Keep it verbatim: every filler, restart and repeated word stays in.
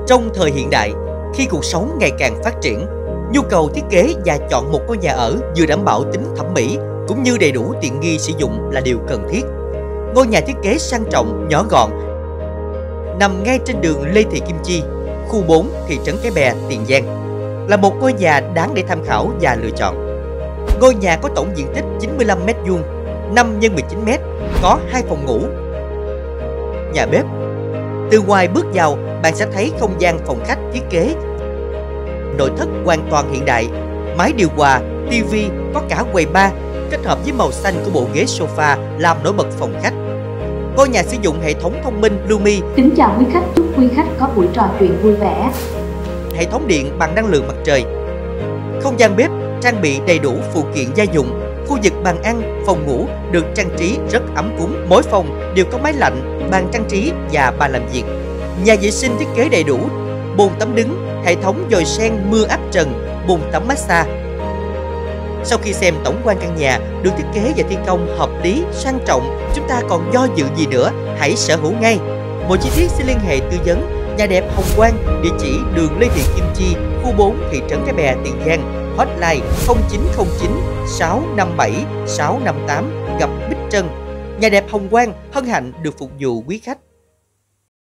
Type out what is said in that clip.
Trong thời hiện đại, khi cuộc sống ngày càng phát triển, nhu cầu thiết kế và chọn một ngôi nhà ở vừa đảm bảo tính thẩm mỹ cũng như đầy đủ tiện nghi sử dụng là điều cần thiết. Ngôi nhà thiết kế sang trọng, nhỏ gọn, nằm ngay trên đường Lê Thị Kim Chi, khu bốn, thị trấn Cái Bè, Tiền Giang, là một ngôi nhà đáng để tham khảo và lựa chọn. Ngôi nhà có tổng diện tích chín mươi lăm mét vuông, năm nhân mười chín mét, có hai phòng ngủ, nhà bếp. Từ ngoài bước vào, bạn sẽ thấy không gian phòng khách thiết kế nội thất hoàn toàn hiện đại, máy điều hòa, tivi, có cả quầy bar, kết hợp với màu xanh của bộ ghế sofa làm nổi bật phòng khách. Ngôi nhà sử dụng hệ thống thông minh Lumi. Kính chào quý khách, chúc quý khách có buổi trò chuyện vui vẻ. Hệ thống điện bằng năng lượng mặt trời. Không gian bếp trang bị đầy đủ phụ kiện gia dụng. Khu vực bàn ăn, phòng ngủ được trang trí rất ấm cúng. Mỗi phòng đều có máy lạnh, bàn trang trí và bàn làm việc. Nhà vệ sinh thiết kế đầy đủ, bồn tắm đứng, hệ thống dòi sen mưa áp trần, bồn tắm massage. Sau khi xem tổng quan căn nhà được thiết kế và thi công hợp lý, sang trọng, chúng ta còn do dự gì nữa? Hãy sở hữu ngay. Mọi chi tiết xin liên hệ tư vấn Nhà đẹp Hồng Quang, địa chỉ đường Lê Thị Kim Chi, khu bốn, thị trấn Cái Bè, Tiền Giang. Hotline không chín không chín sáu năm bảy sáu năm tám, gặp Bích Trân. Nhà đẹp Hồng Quang hân hạnh được phục vụ quý khách.